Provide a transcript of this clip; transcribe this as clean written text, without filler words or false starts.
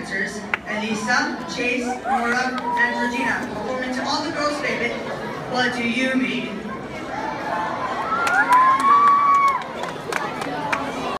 dancers, Elisa, Chase, Nora, and Georgina, performing to all the girls' favorite, What Do You Mean?